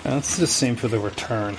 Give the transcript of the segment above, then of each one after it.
Now, it's the same for the return.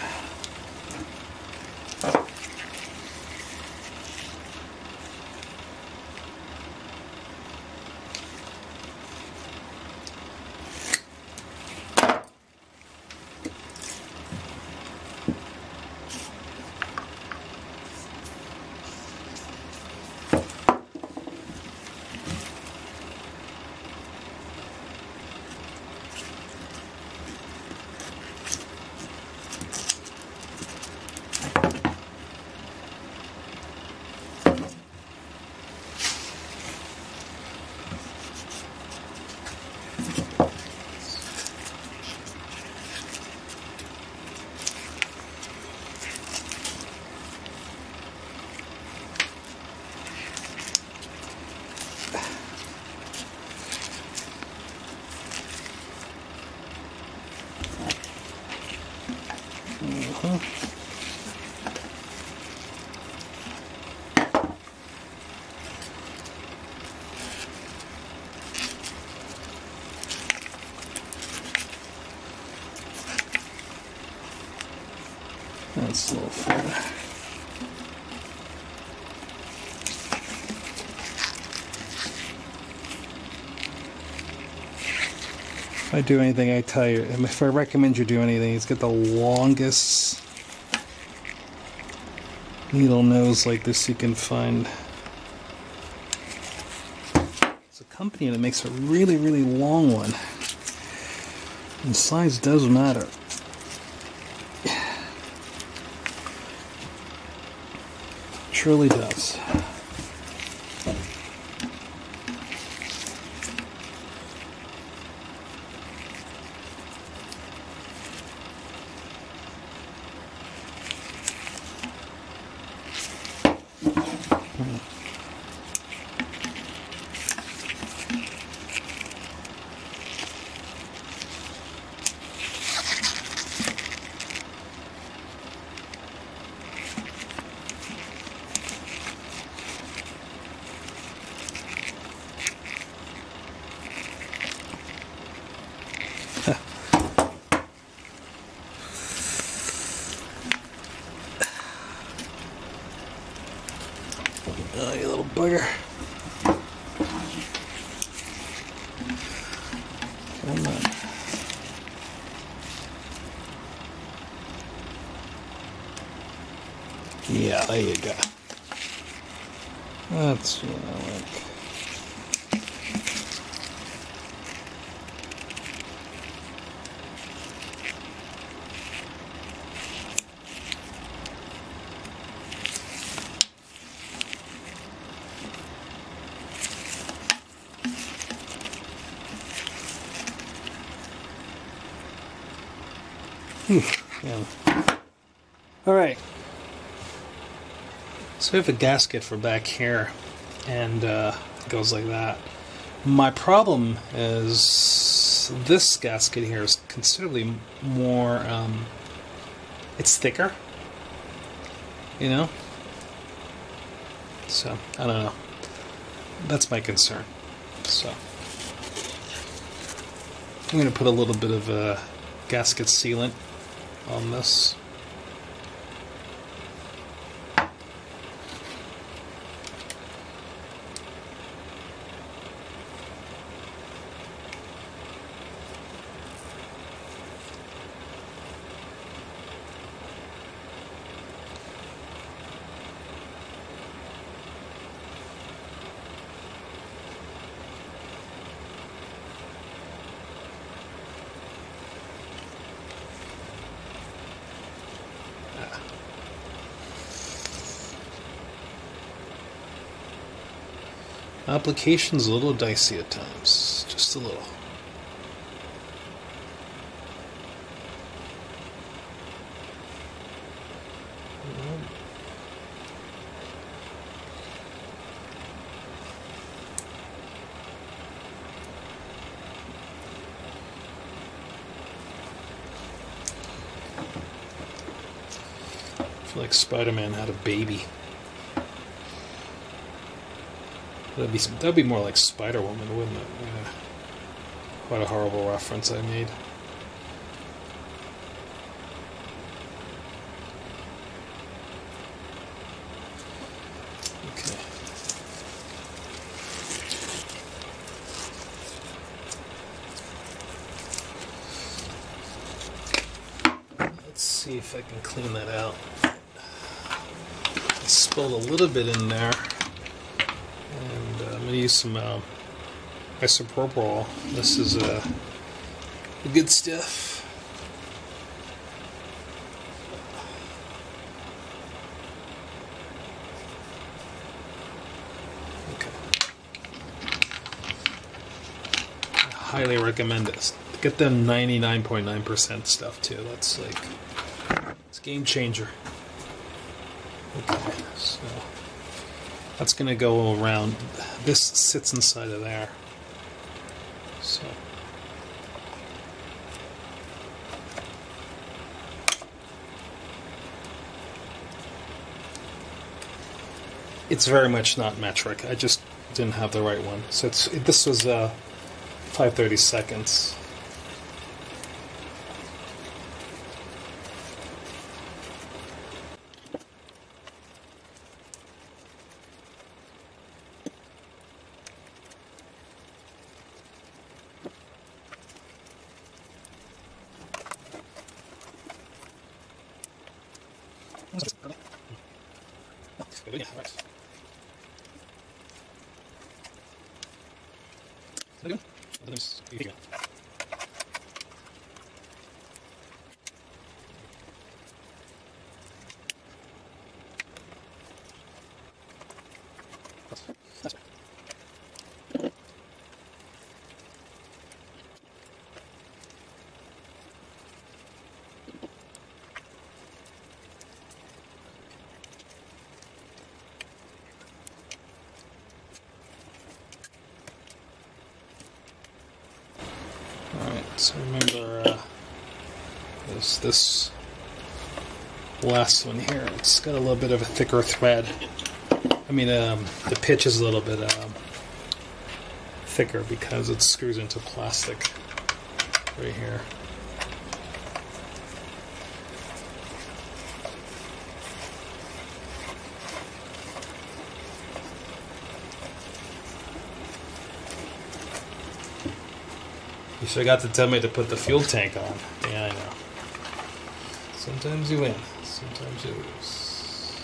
That's a little far. If I do anything, I tell you, if I recommend you do anything, it's get the longest needle nose like this you can find. It's a company that makes a really, really long one. And size does matter. Truly does. Oh, you little bugger. Come on. Yeah, there you go. That's what I like. Yeah. All right. So we have a gasket for back here, and it goes like that. My problem is this gasket here is considerably more. It's thicker, you know. So I don't know. That's my concern. So I'm going to put a little bit of gasket sealant on this. Application's a little dicey at times, just a little. I feel like Spider-Man had a baby. That'd be more like Spider-Woman, wouldn't it? Yeah. Quite a horrible reference I made. see if I can clean that out. I spilled a little bit in there, and I'm going to use some isopropyl. This is the good stuff. Highly recommend this. Get them 99.9% stuff too. That's like, it's a game changer. Okay, so that's gonna go around. This sits inside of there. So it's very much not metric. I just didn't have the right one. So this was 5/30 seconds. Alright, so remember there's this last one here. It's got a little bit of a thicker thread. I mean, the pitch is a little bit thicker because it screws into plastic right here. You forgot to tell me to put the fuel tank on. Yeah, I know. Sometimes you win, sometimes you lose.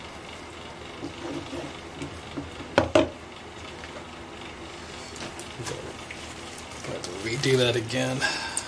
Got to redo that again.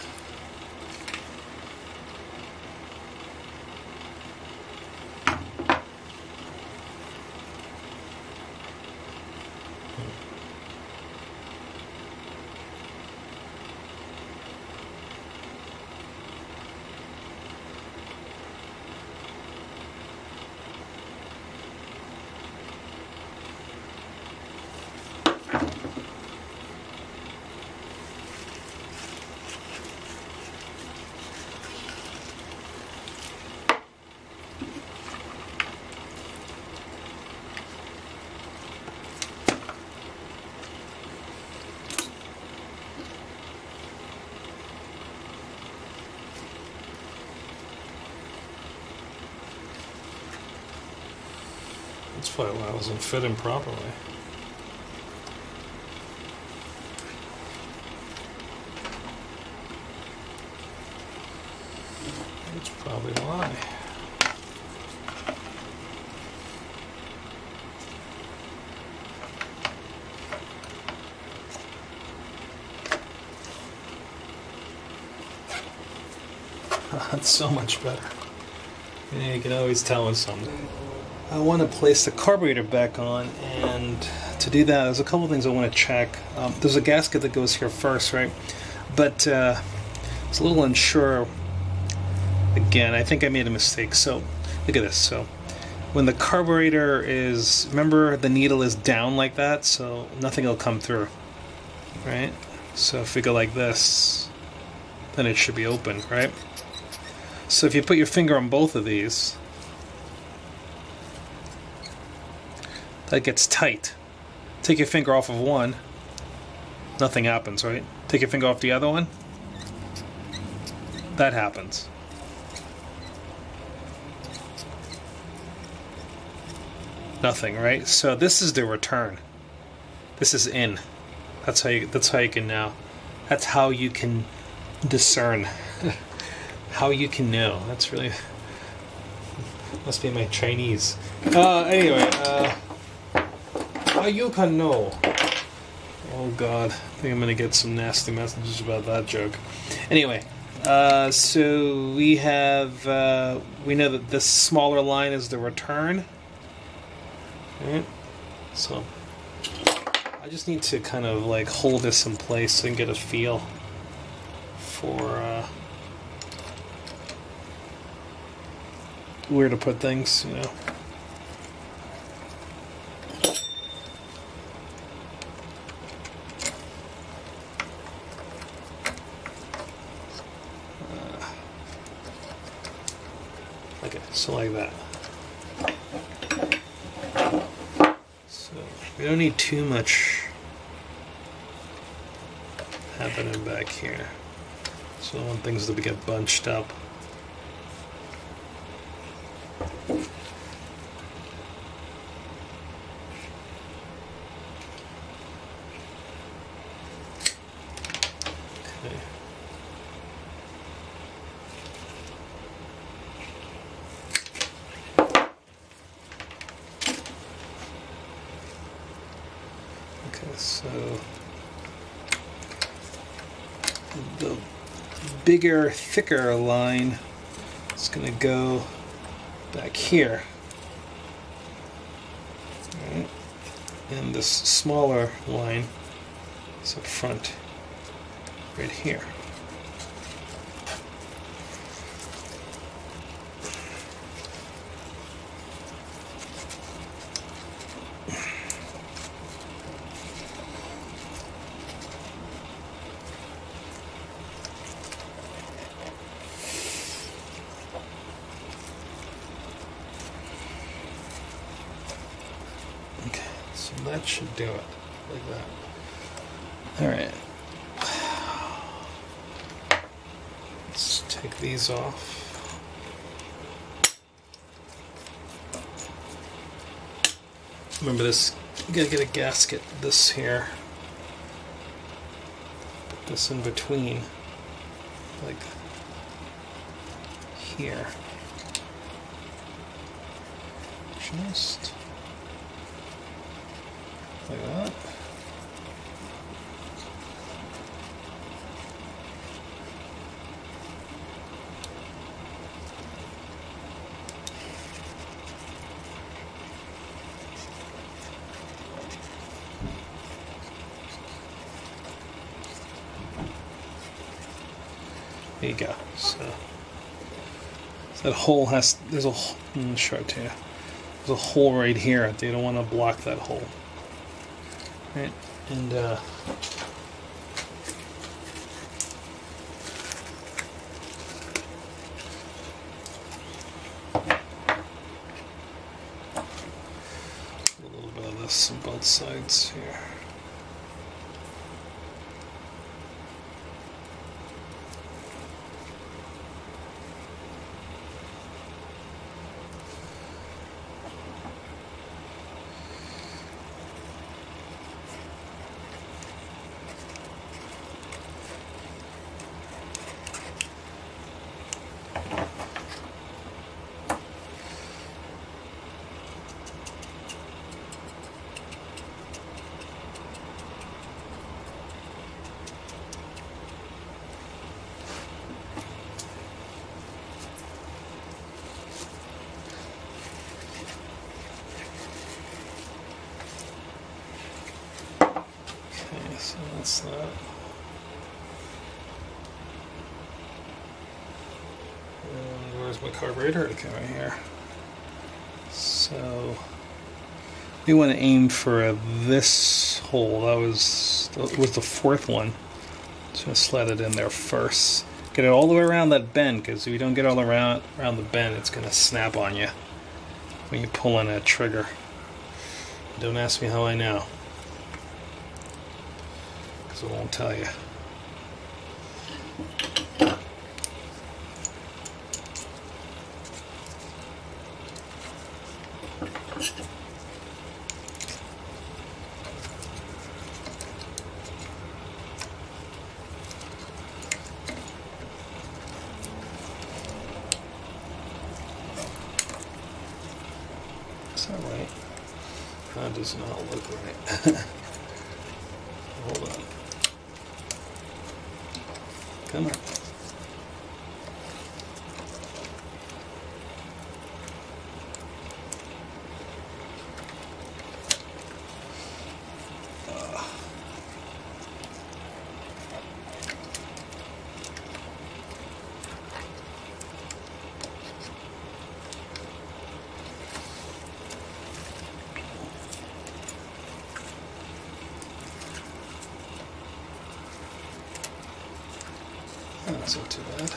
That's probably why I wasn't fitting properly. That's probably why. That's so much better. Yeah, you can always tell when something. I want to place the carburetor back on, and to do that, there's a couple things I want to check. There's a gasket that goes here first, right? But it's a little unsure. Again, I think I made a mistake. So look at this. So when the carburetor is, remember the needle is down like that, so nothing will come through, right? So if we go like this, then it should be open, right? So if you put your finger on both of these, that gets tight. Take your finger off of one, nothing happens, right? Take your finger off the other one, that happens. Nothing, right? So this is the return. This is in. That's how you can now. That's how you can discern How you can know? That's really must be my Chinese. Anyway, how you can know? Oh God, I think I'm gonna get some nasty messages about that joke. Anyway, so we have we know that this smaller line is the return. Right? So I just need to kind of like hold this in place and get a feel for where to put things, you know. Okay, so like that. So we don't need too much happening back here. So I don't want things to get bunched up. So the bigger, thicker line is going to go back here. Right. And this smaller line is up front, right here. That should do it, like that. Alright. Let's take these off. Remember this, you gotta get a gasket, this here. Put this in between, like here. Just like that. There you go. So that hole has, there's a, show it to you. There's a hole right here. They don't want to block that hole. Right, and a little bit of this on both sides here. So that's that. And where's my carburetor? Okay, right here. So we want to aim for this hole. That was the fourth one. So I slide it in there first. Get it all the way around that bend, because if you don't get all around the bend, it's going to snap on you when you pull on that trigger. Don't ask me how I know. I won't tell you. does not look right. Hold on. Come on. That's not too bad.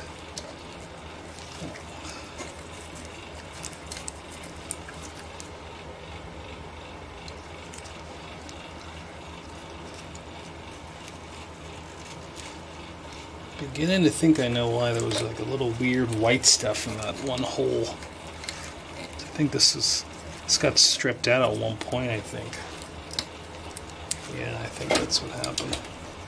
Beginning to think I know why there was like a little weird white stuff in that one hole. I think this got stripped out at one point, I think. Yeah, I think that's what happened.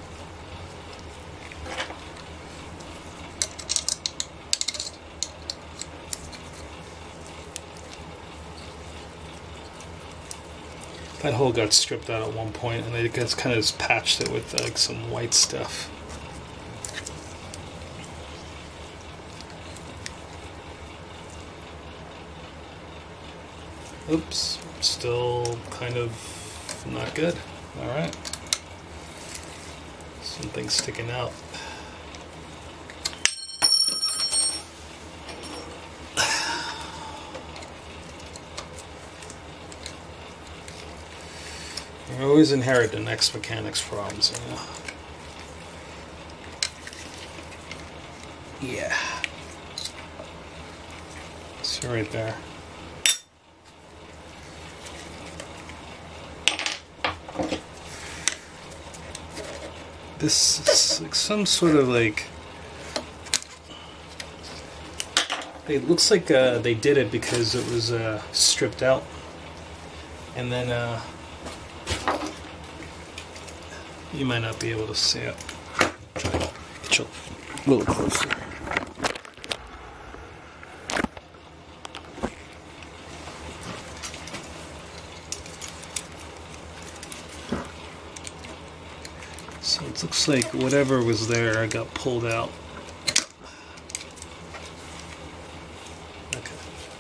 That hole got stripped out at one point, and they just kind of just patched it with like some white stuff. Oops, still kind of not good. Alright. Something's sticking out. You always inherit the next mechanics problems, you know. Yeah. See right there. This is like some sort of like... It looks like they did it because it was stripped out. And then you might not be able to see it. Try to get you a little closer. So it looks like whatever was there got pulled out. Okay.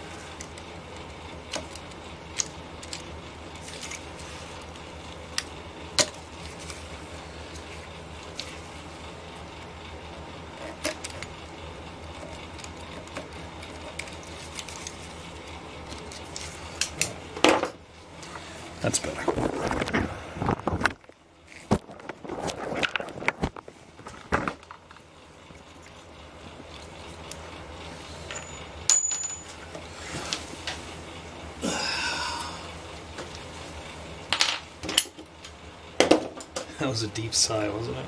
That's better. That was a deep sigh, wasn't it?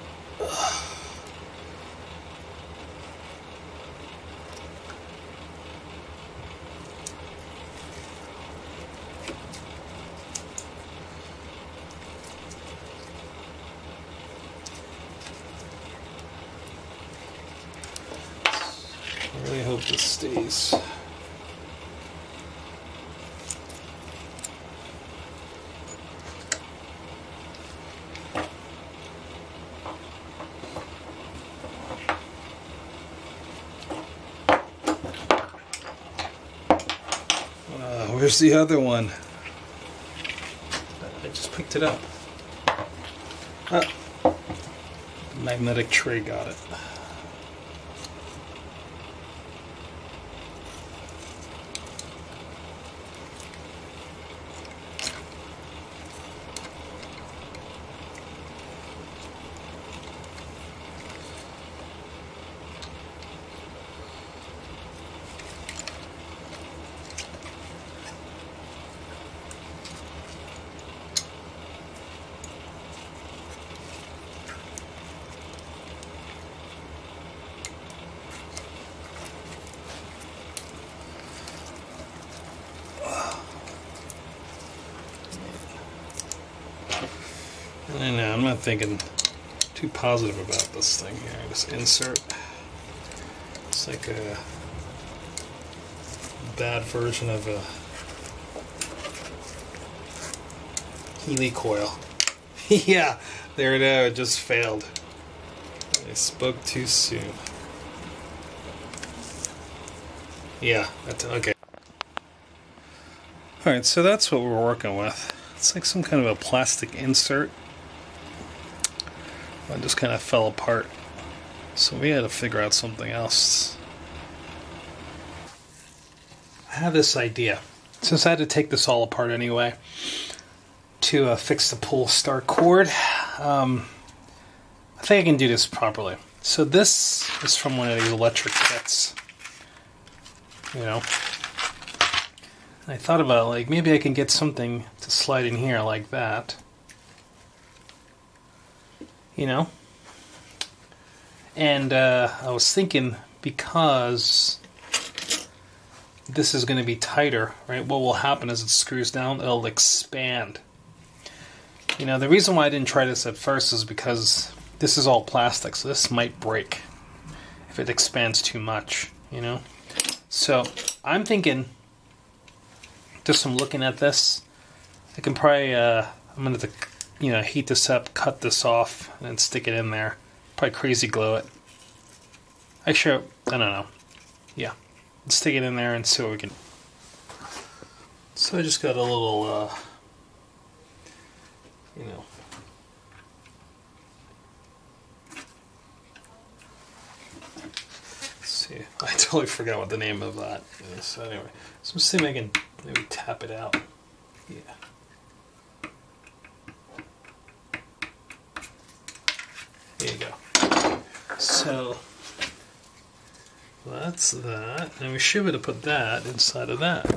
I really hope this stays. Where's the other one? I just picked it up. Ah, magnetic tray got it. I know, I'm not thinking too positive about this thing here. Just insert. It's like a bad version of a Healy coil. Yeah, there it is. It just failed. I spoke too soon. Yeah, that's okay. Alright, so that's what we're working with. It's like some kind of a plastic insert. It just kind of fell apart. So we had to figure out something else. I have this idea. Since I had to take this all apart anyway to fix the pull start cord, I think I can do this properly. So this is from one of these electric kits. You know, and I thought about like maybe I can get something to slide in here like that. You know, and I was thinking because this is going to be tighter, right? What will happen is it screws down, it'll expand. You know, the reason why I didn't try this at first is because this is all plastic, so this might break if it expands too much, you know? So I'm thinking, just from looking at this, I can probably, I'm going to, you know, heat this up, cut this off, and then stick it in there. Probably crazy glue it. Actually, I don't know. Yeah. Let's stick it in there and see what we can. So I just got a little, you know. Let's see. I totally forgot what the name of that is. So anyway, so let's see if I can maybe tap it out. Yeah. There you go. So that's that, and we should be able to put that inside of that.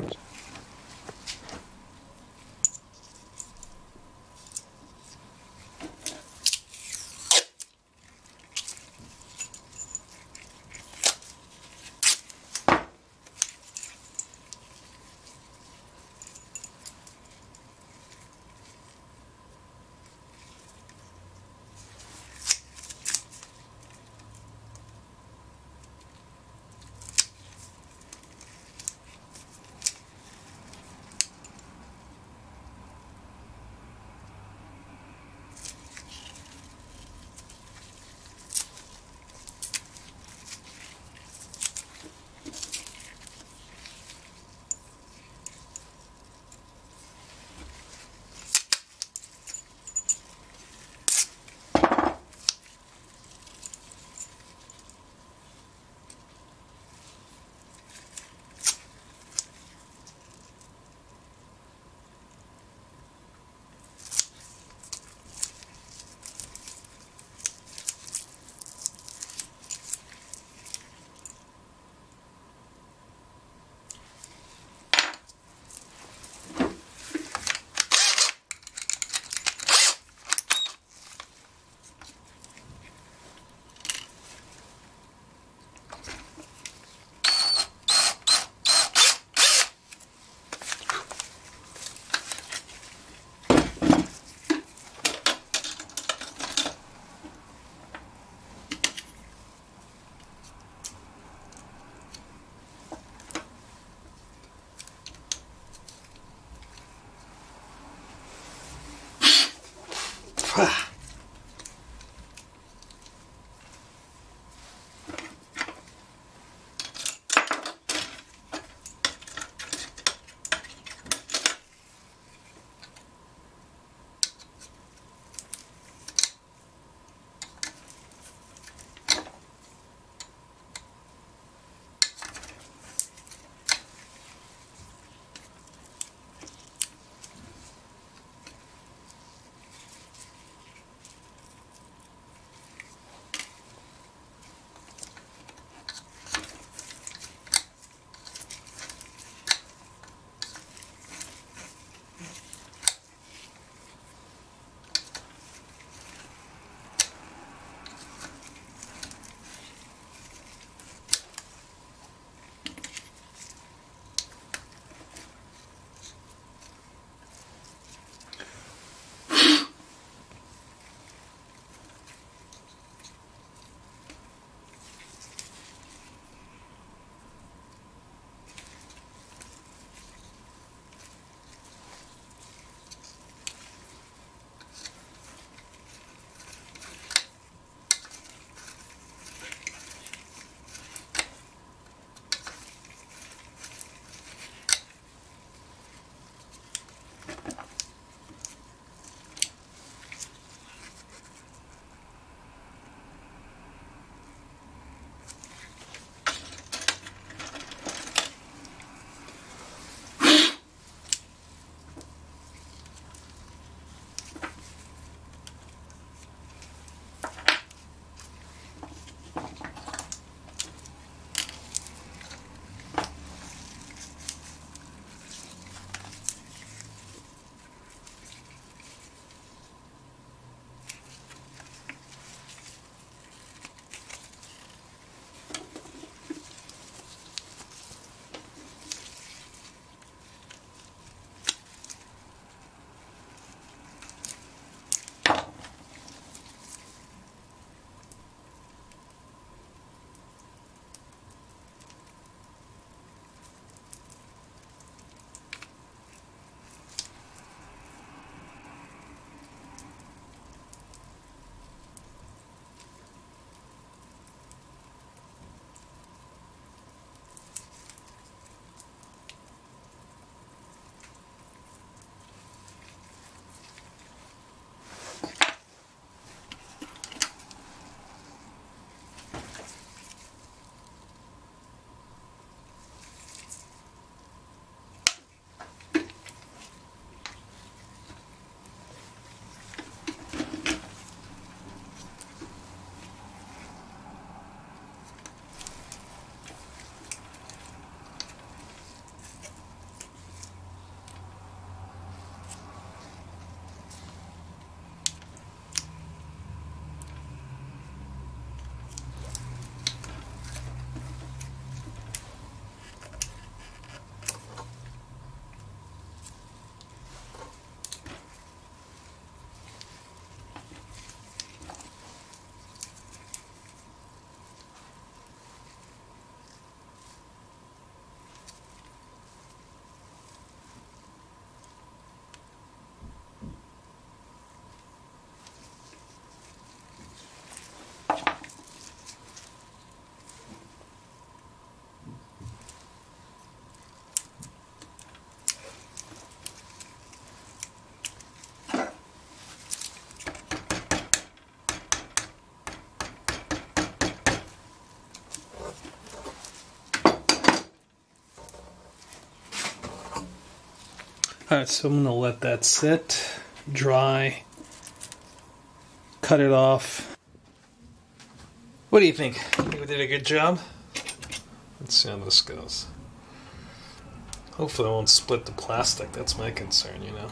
Alright, so I'm going to let that sit, dry, cut it off. What do you think? Think we did a good job? Let's see how this goes. Hopefully I won't split the plastic, that's my concern, you know.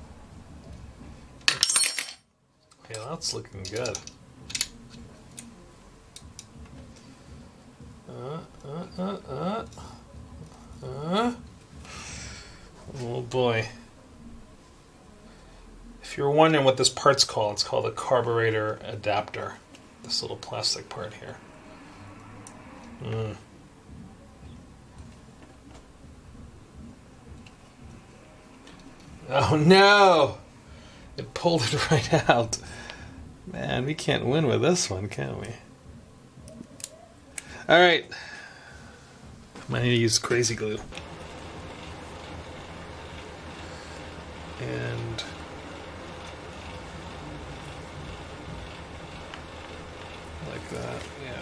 Yeah, that's looking good. Oh boy. If you're wondering what this part's called, it's called a carburetor adapter. This little plastic part here. Oh no! It pulled it right out. Man, we can't win with this one, can we? Alright. I need to use crazy glue. And like that, yeah.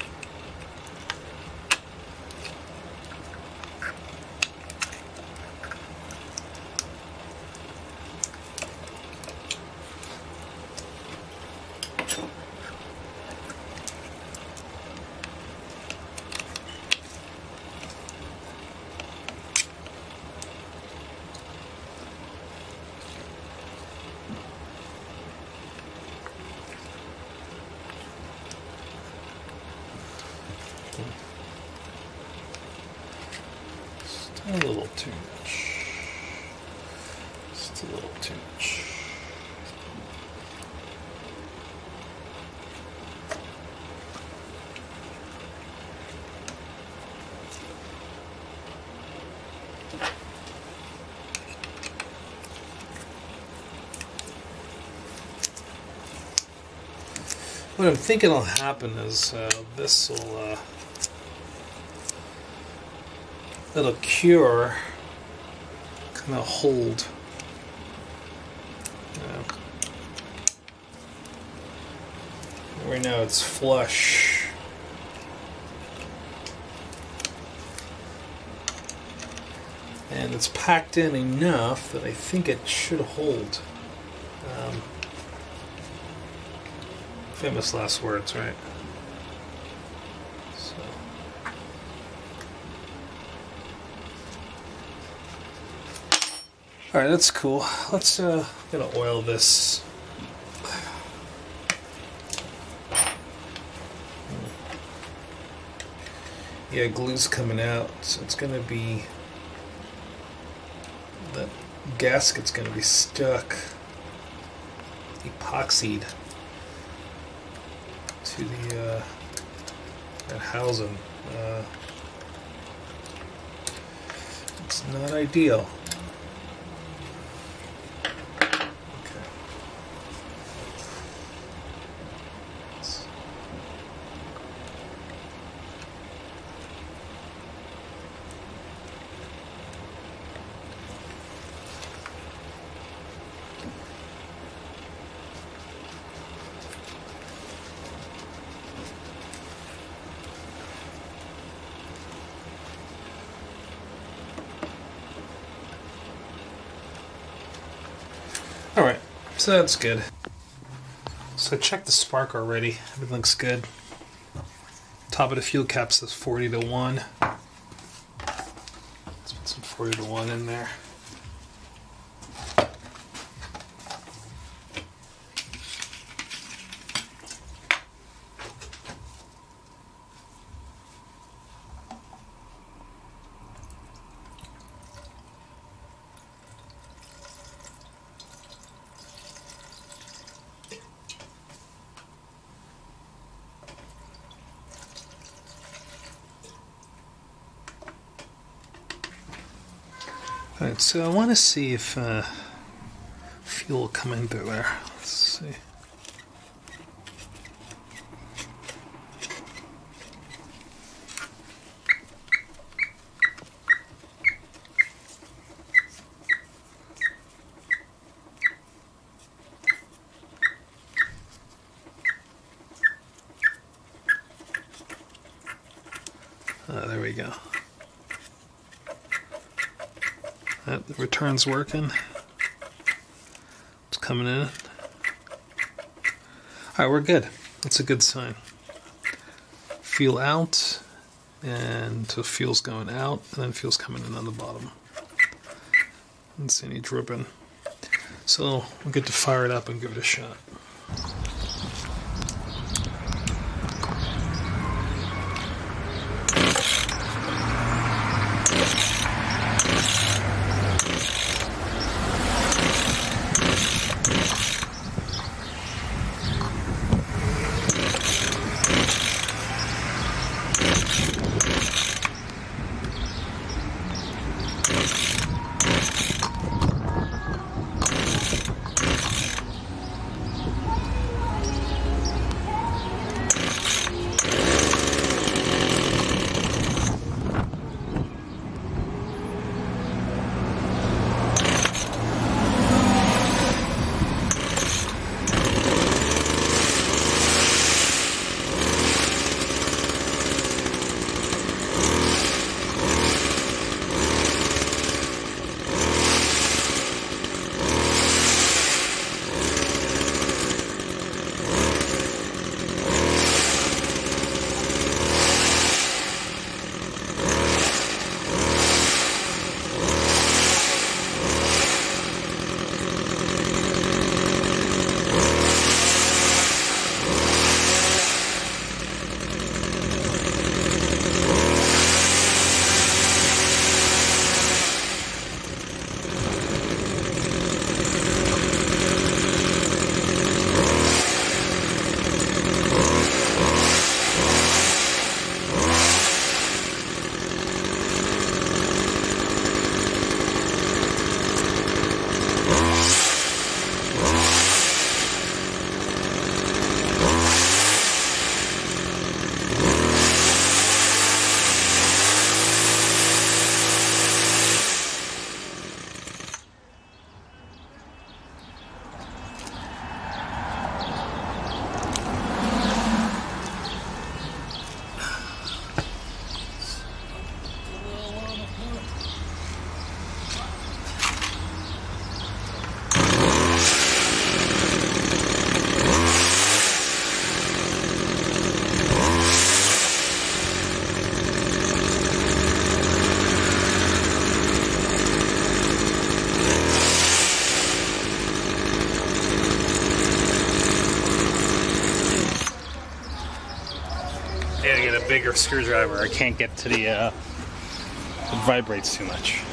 A little too much. Just a little too much. What I'm thinking will happen is this will it'll cure, kind of hold. Right now it's flush. And it's packed in enough that I think it should hold. Famous last words, right? So. Alright, that's cool. Let's gonna oil this. Yeah, glue's coming out, so it's gonna be, the gasket's gonna be stuck, epoxied to the that housing. It's not ideal. Alright, so that's good. So I checked the spark already. Everything looks good. Top of the fuel cap says 40 to 1. Let's put some 40 to 1 in there. Alright, so I want to see if fuel will come in through there. Let's see. There we go. That return's working. It's coming in. Alright, we're good. That's a good sign. Feel out, and so feel's going out, and then feel's coming in on the bottom. Don't see any dripping. So we'll get to fire it up and give it a shot. Bigger screwdriver. I can't get to the it vibrates too much.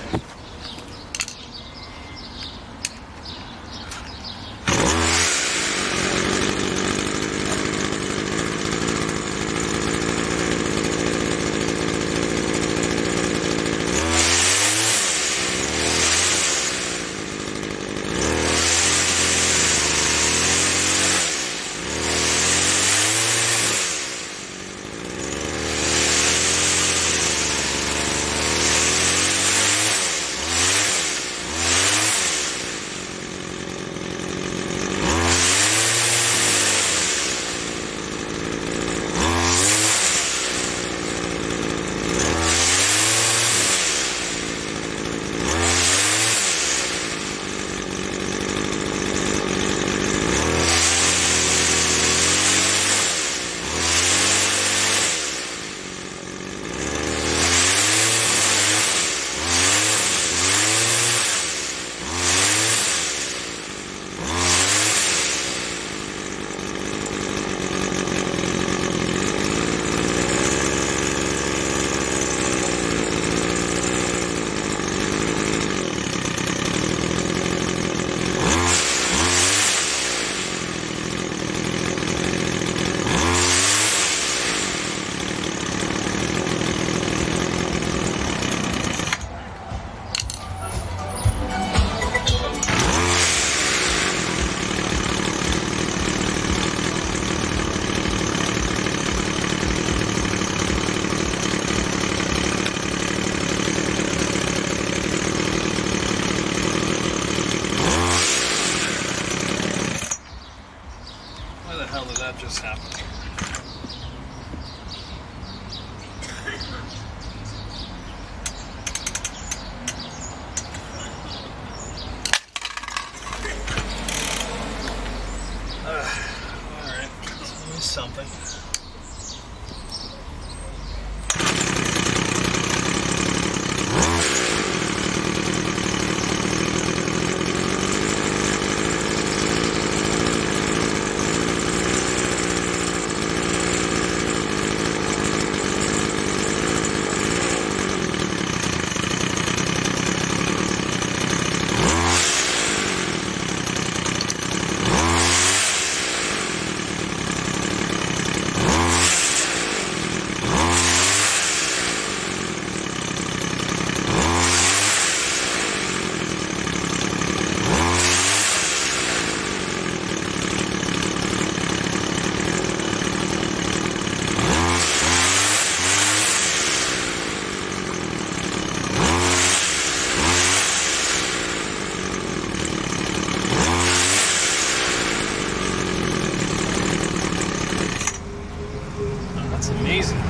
That's amazing.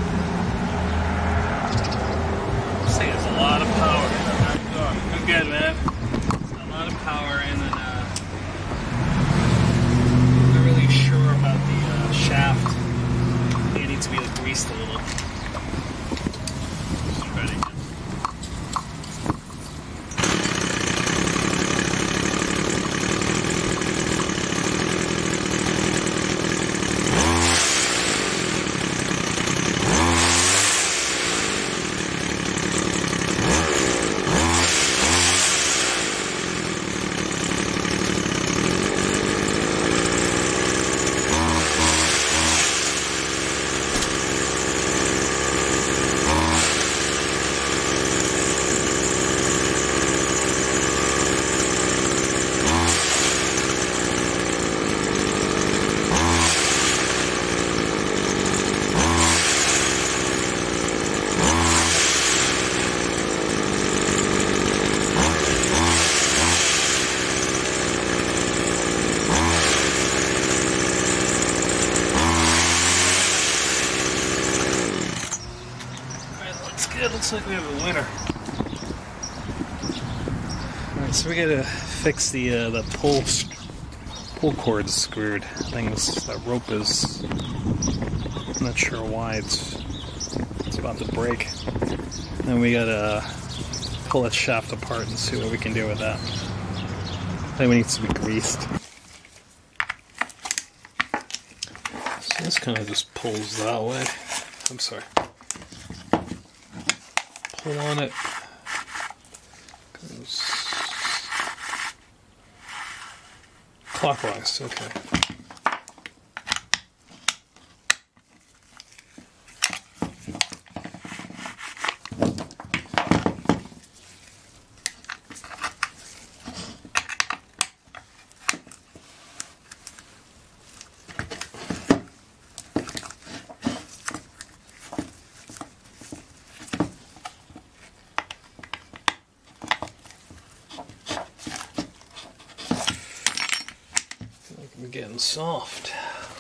This thing has a lot of power. I'm good, man. A lot of power, and then I'm not really sure about the shaft. It needs to be greased a little. Let's try it again. It looks like we have a winner. Alright, so we gotta fix the pull cord screwed. I think that rope is, I'm not sure why it's about to break. And we gotta pull that shaft apart and see what we can do with that. I think it needs to be greased. So this kind of just pulls that way. I'm sorry. Pull on it. Goes clockwise, okay. We're getting soft.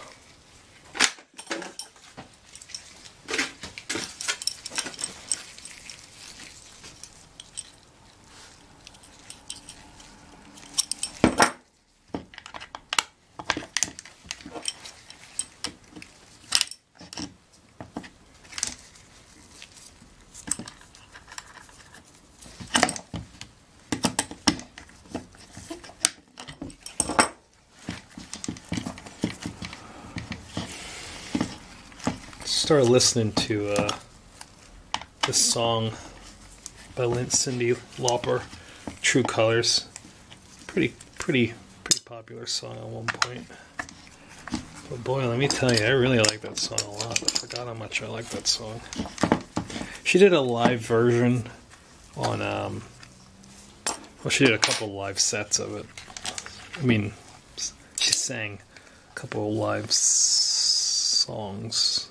Started listening to this song by Cyndi Lauper, "True Colors." Pretty popular song at one point. But boy, let me tell you, I really like that song a lot. I forgot how much I like that song. She did a live version on, well, she did a couple live sets of it. I mean, she sang a couple of live songs.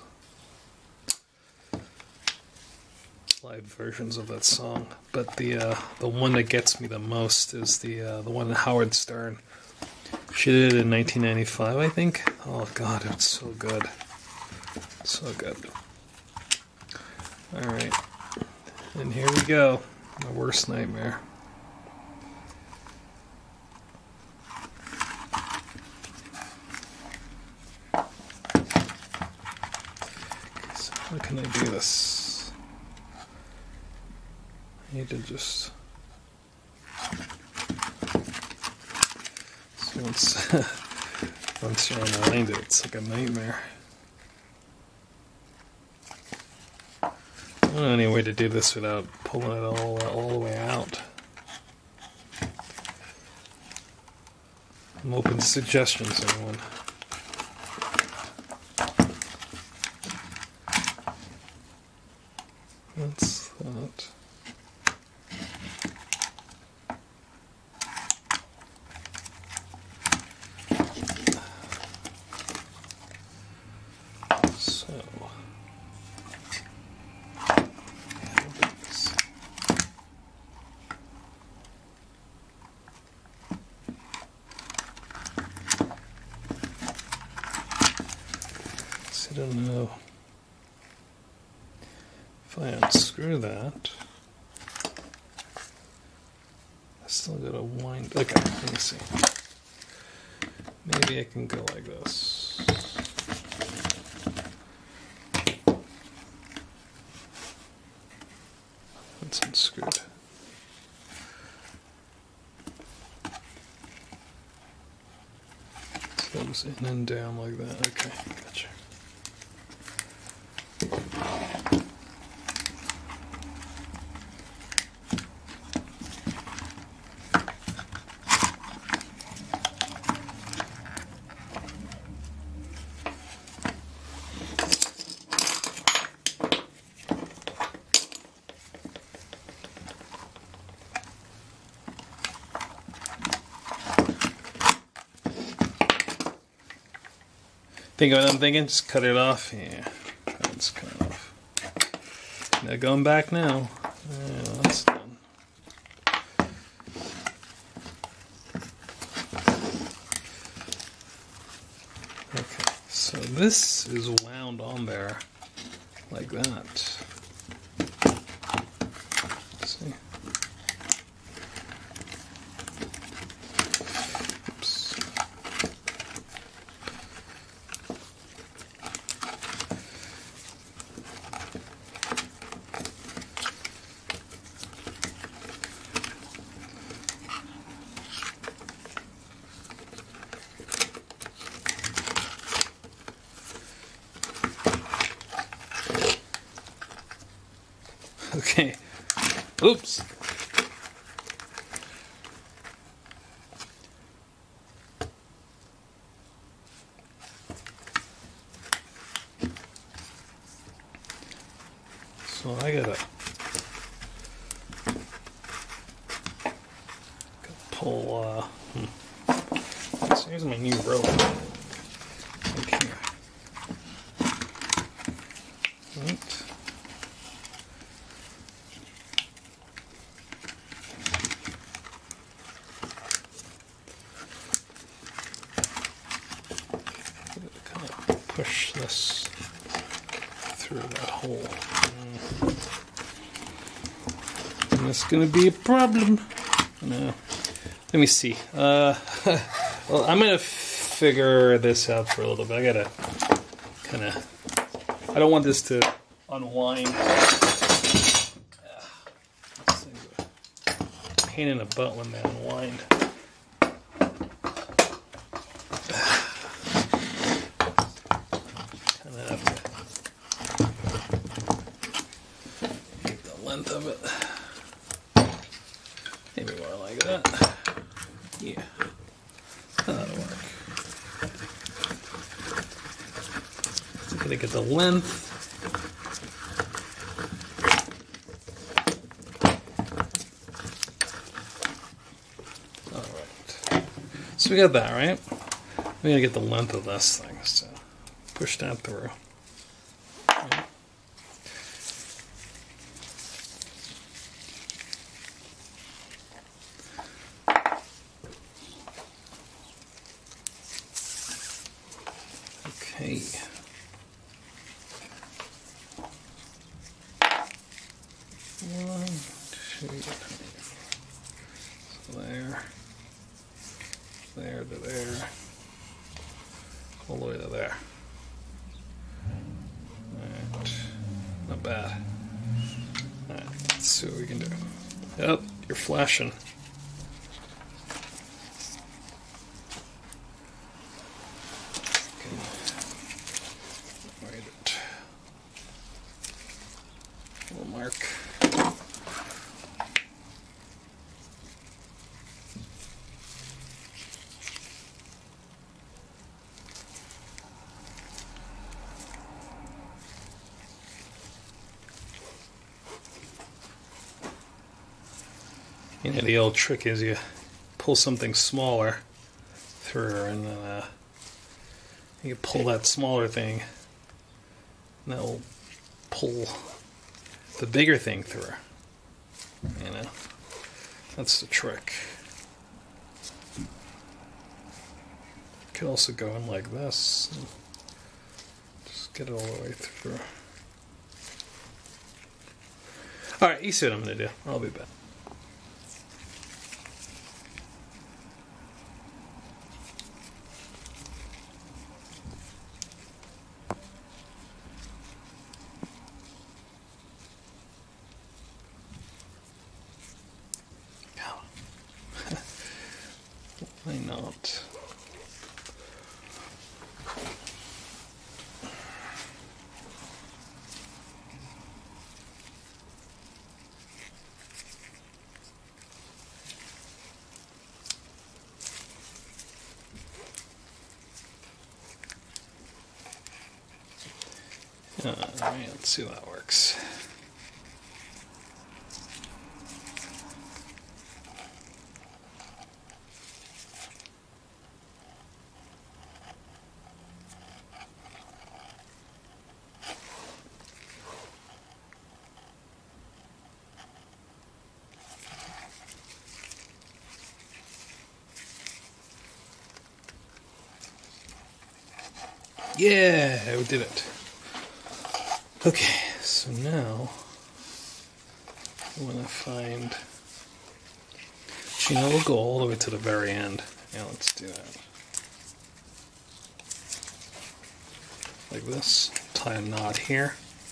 Live versions of that song, but the one that gets me the most is the one Howard Stern. She did it in 1995, I think. Oh God, it's so good, so good. All right, and here we go. My worst nightmare. How can I do this? I need to just... So once you're unwind it, it's like a nightmare. I don't know any way to do this without pulling it all the way out. I'm open to suggestions, everyone. That's that. So, I don't know if I unscrew that. I still gotta wind. Okay, let me see. Maybe I can go like this. It's unscrewed. So it goes in and down like that. Okay, gotcha. Think of what I'm thinking? Just cut it off. Yeah, that's cut it off. Now going back now. Yeah, that's done. Okay, so this is wound on there like that. See? Oops. Okay. Oops. So I gotta pull. So here's my new rope. Right here. Right. Push this through that hole. And that's going to be a problem. No. Let me see. Well, I'm going to figure this out for a little bit. I got to kind of... I don't want this to unwind. Pain in the butt when they unwind. Length of it. Maybe more like that. Yeah. That'll work. I'm gonna get the length. Alright. So we got that, right? We gotta get the length of this thing, so push that through. Okay. One, two, so there to there, all the way to there. see what we can do. Yep, you're flashing. Write it. Little mark. You know, the old trick is you pull something smaller through, and then you pull that smaller thing, and that will pull the bigger thing through. You know, that's the trick. You could also go in like this, and just get it all the way through. Alright, you see what I'm going to do. I'll be back. Why not? Alright, let's see how that works. Yeah, we did it. Okay, so now I want to find. Actually, no, we'll go all the way to the very end. Yeah, let's do that. Like this. Tie a knot here.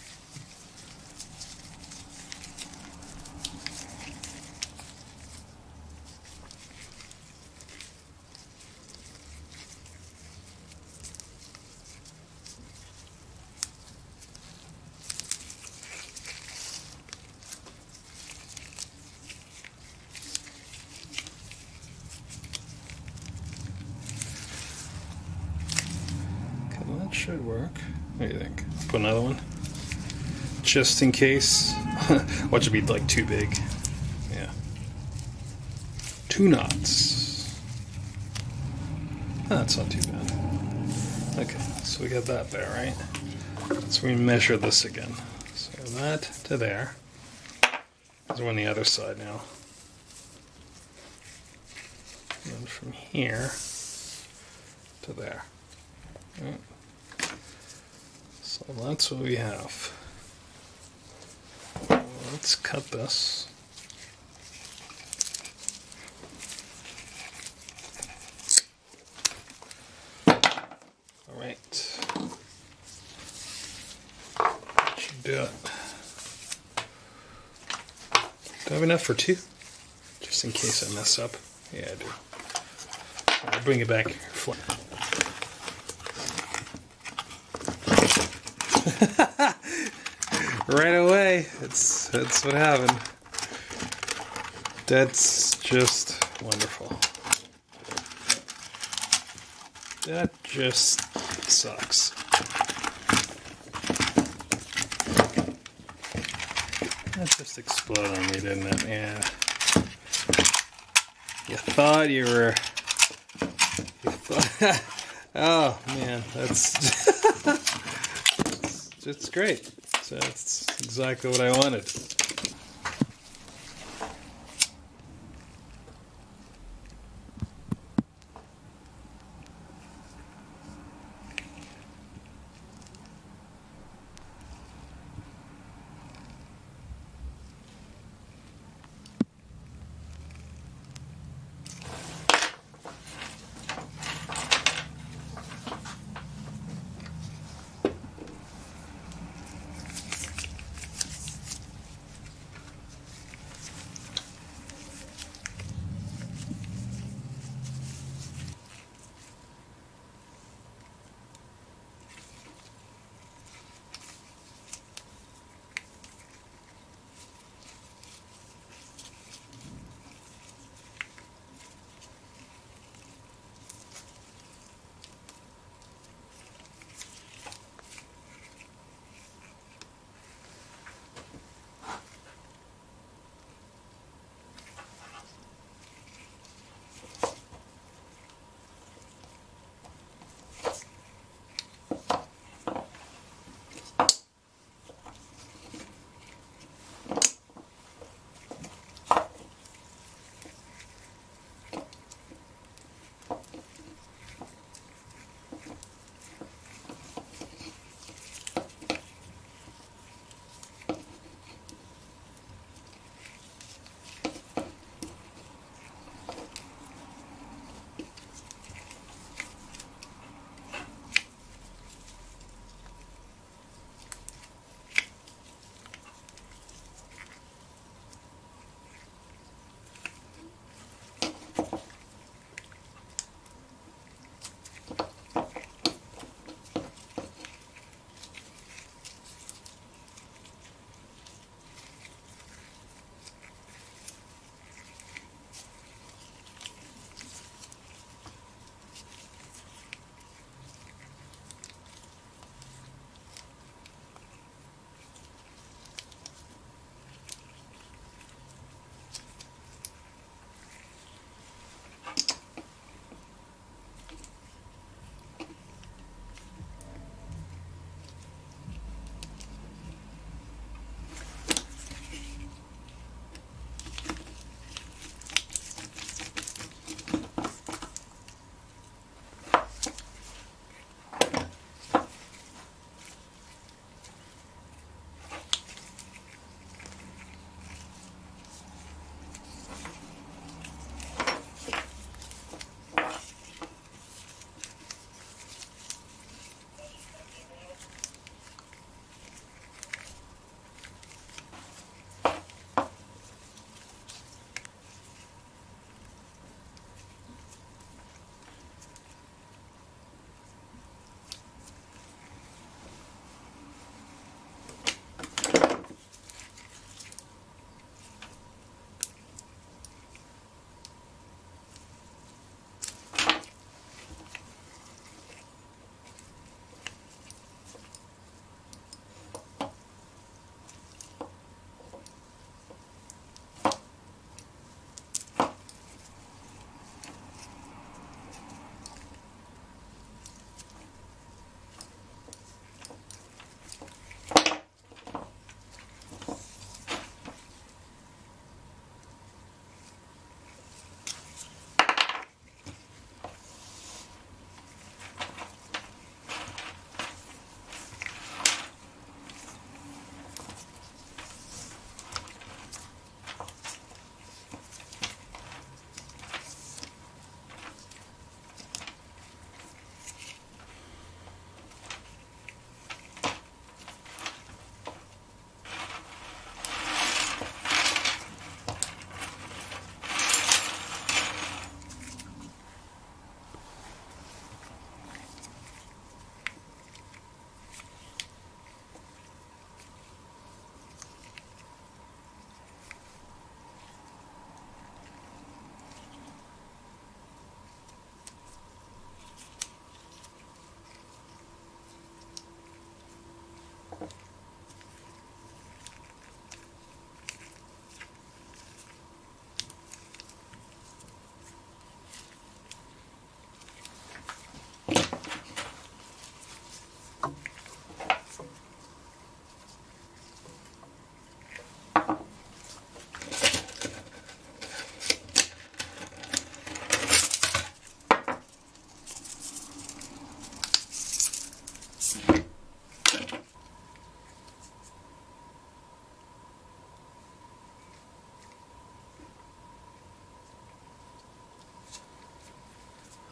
That should work. What do you think? Put another one? Just in case. Watch it be like too big. Yeah. 2 knots. Oh, that's not too bad. Okay, so we got that there, right? So we measure this again. So that to there. Because we're on the other side now. And then from here to there. Right. So that's what we have. Let's cut this. All right. Should do it. Do I have enough for 2? Just in case I mess up. Yeah, I do. I'll bring it back flat. Right away, that's what happened. That's just wonderful. That just sucks. That just exploded on me, didn't it? Yeah. You thought you were... Oh, man, that's... it's great. So that's exactly what I wanted.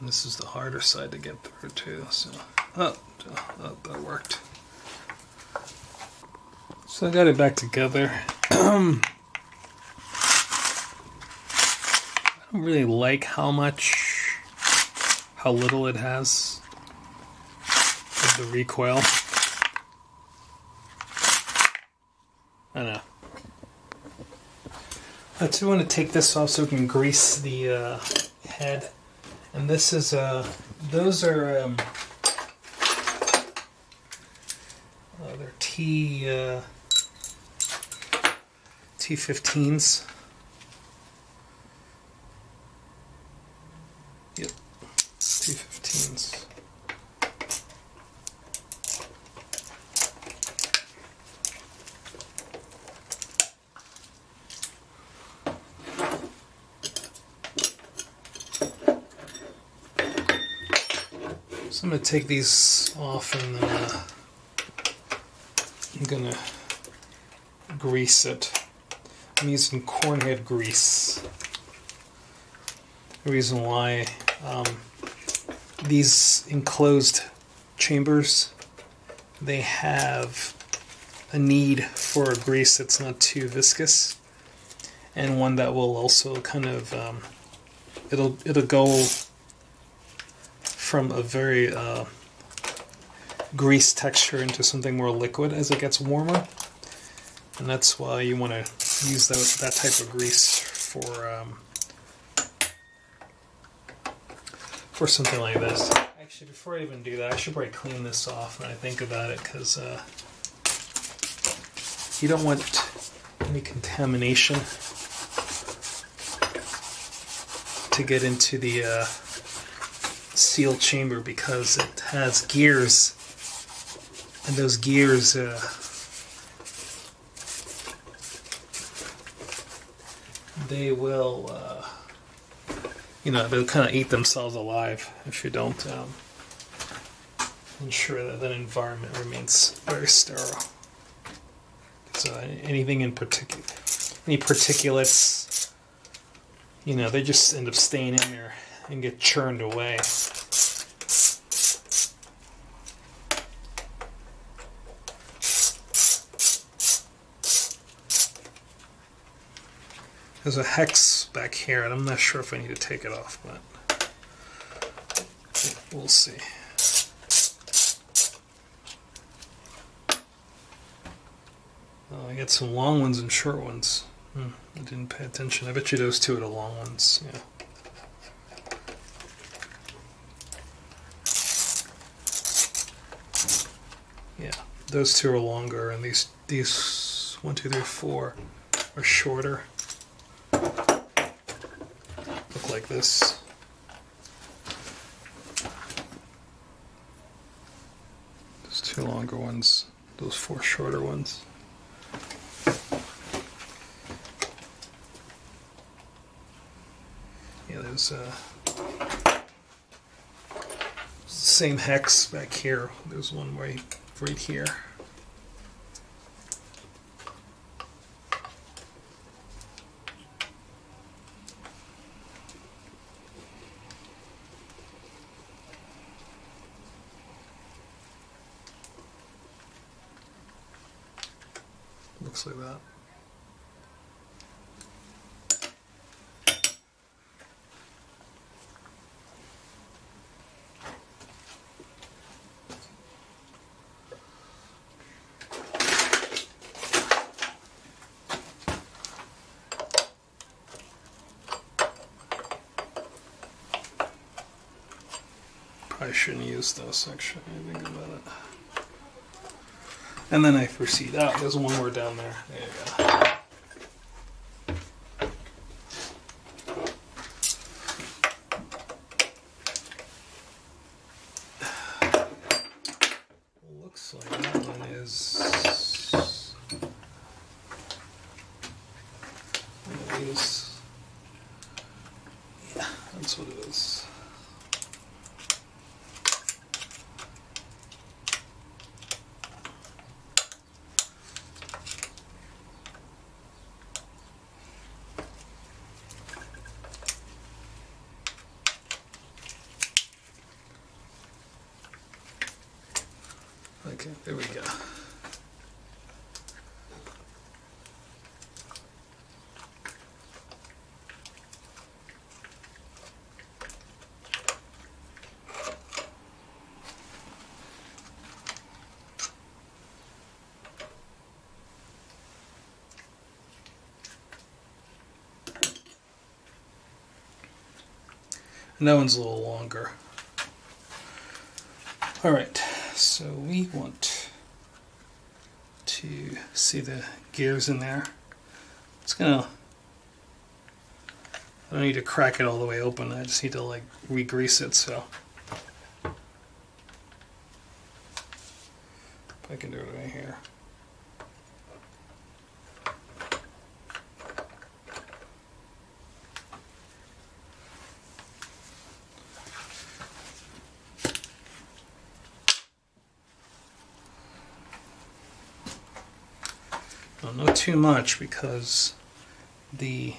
This is the harder side to get through too, so oh, that worked. So I got it back together. I don't really like how little it has of the recoil. I don't know. I do want to take this off so we can grease the head. And this is those are they're T15s. Yep, T15s. So I'm going to take these off and I'm going to grease it. I'm using cornhead grease. The reason why these enclosed chambers, they have a need for a grease that's not too viscous, and one that will also kind of it'll go from a very grease texture into something more liquid as it gets warmer, and that's why you want to use that type of grease for something like this. Actually, before I even do that, I should probably clean this off when I think about it, because you don't want any contamination to get into the seal chamber, because it has gears, and those gears they will they'll kind of eat themselves alive if you don't ensure that that environment remains very sterile. So anything in particular, any particulates, they just end up staying in there and get churned away. There's a hex back here, and I'm not sure if I need to take it off, but we'll see. Oh, I got some long ones and short ones. I didn't pay attention. I bet you those two are the long ones. Yeah. Yeah, those two are longer, and these 1, 2, 3, 4 are shorter. Look like this. Those 2 longer ones, those 4 shorter ones. Yeah, there's same hex back here. There's one right here. Looks like that. I shouldn't use those, actually. I think about it. And then I proceed out. There's one more down there. There you go. Looks like that one is one of these. Yeah, that's what it is. Okay, there we go. And that one's a little longer. Alright, so we want to see the gears in there. It's gonna, I don't need to crack it all the way open, I just need to like re-grease it, so if I can do it right here. Don't know too much because the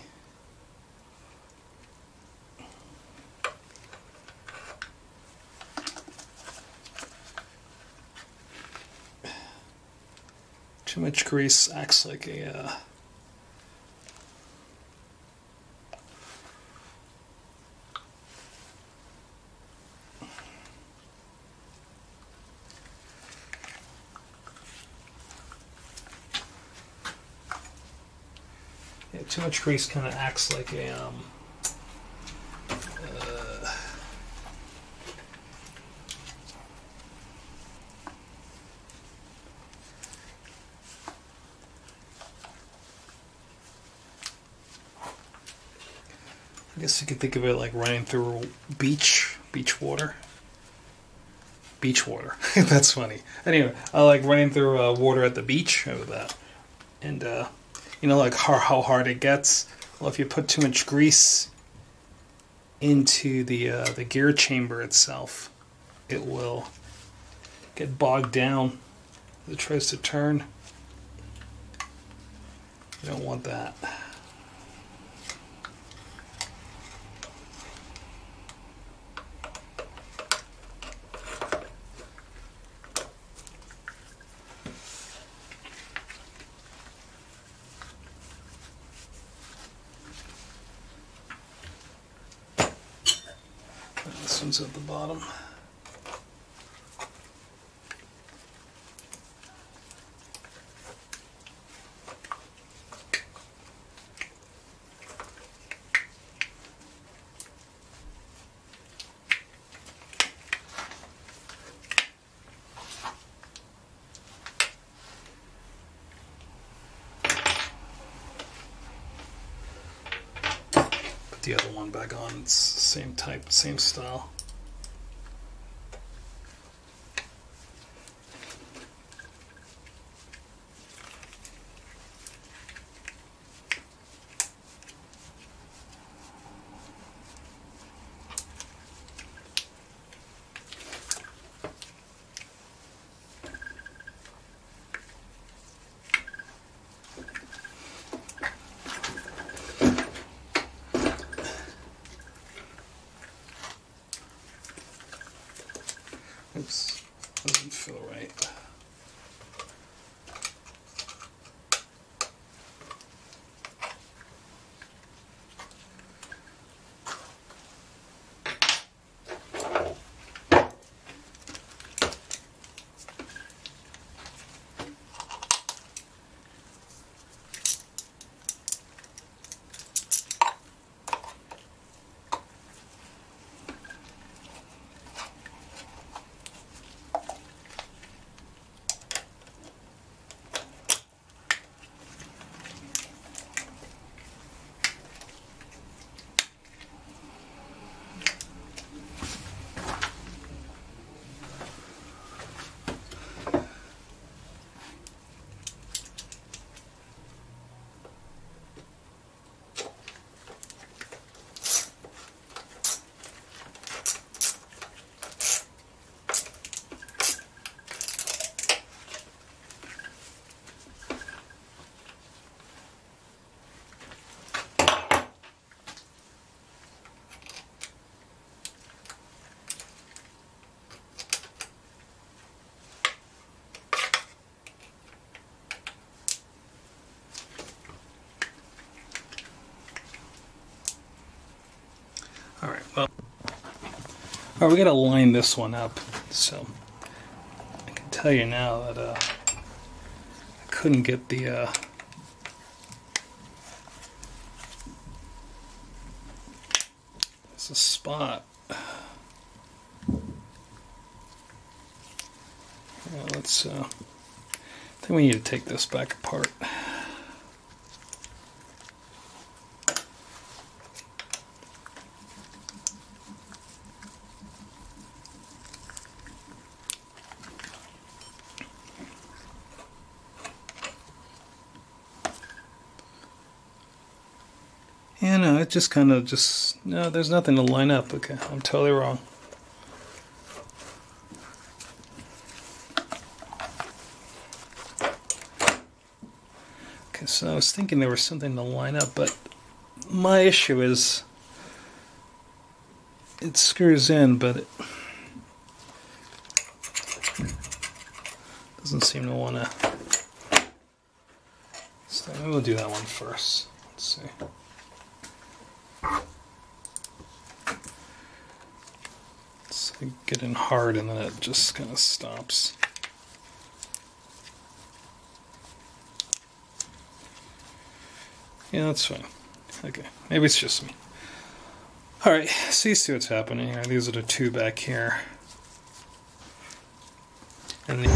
too much grease acts like a too much grease kind of acts like a I guess you could think of it like running through beach water. Beach water. That's funny. Anyway, I like running through water at the beach. How about that? And you know, like how hard it gets. Well, if you put too much grease into the gear chamber itself, it will get bogged down as it tries to turn. You don't want that. This one's at the bottom. Put the other one back on. It's the same type, same style. Alright, we gotta line this one up. So I can tell you now that I couldn't get the there's a spot. Yeah, let's I think we need to take this back apart. Yeah, no, it just kind of no, there's nothing to line up. Okay, I'm totally wrong. Okay, so I was thinking there was something to line up, but my issue is it screws in, but it doesn't seem to want to. So maybe we'll do that one first. Let's see. It's getting hard and then it just kind of stops. Yeah, that's fine. Okay, maybe it's just me. Alright, so you see what's happening here. These are the two back here. And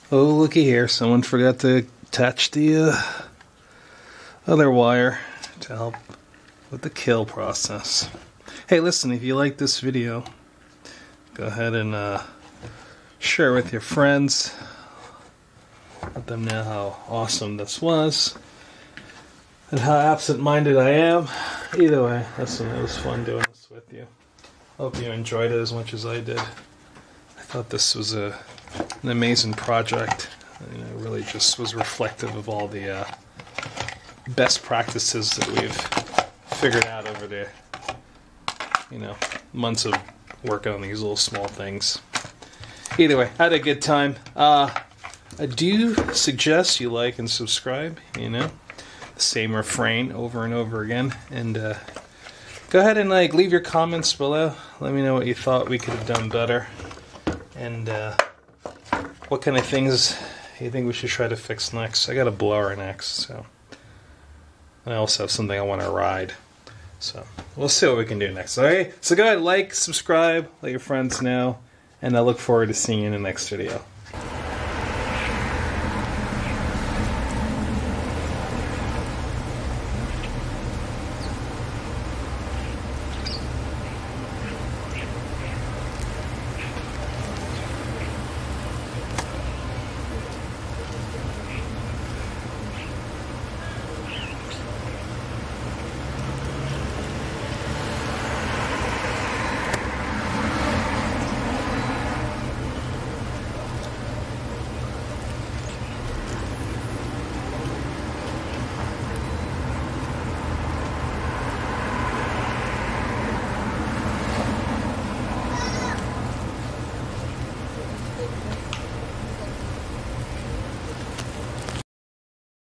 Oh, looky here. Someone forgot to attach the other wire to help with the kill process. Hey, listen, if you like this video, go ahead and share it with your friends. Let them know how awesome this was and how absent-minded I am. Either way, listen, it was fun doing this with you. Hope you enjoyed it as much as I did. I thought this was an amazing project. And it really just was reflective of all the best practices that we've figured out over the months of working on these little small things. Either way, I had a good time. I do suggest you like and subscribe, the same refrain over and over again. And go ahead and leave your comments below. Let me know what you thought we could have done better. And what kind of things you think we should try to fix next. I got a blower next, so. And I also have something I want to ride. So we'll see what we can do next. Alright? So go ahead, like, subscribe, let your friends know, and I look forward to seeing you in the next video.